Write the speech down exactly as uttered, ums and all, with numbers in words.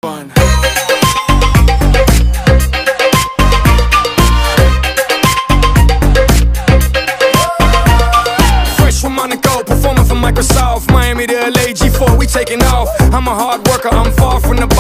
fun. Fresh from Monaco, performing for Microsoft, Miami to L A, G four, we taking off. I'm a hard worker, I'm far from the